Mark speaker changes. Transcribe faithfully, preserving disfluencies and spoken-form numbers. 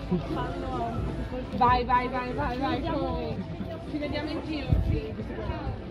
Speaker 1: Vai, vai, vai, vai, vai, corri. Ci vediamo in giro, sì. Ciao.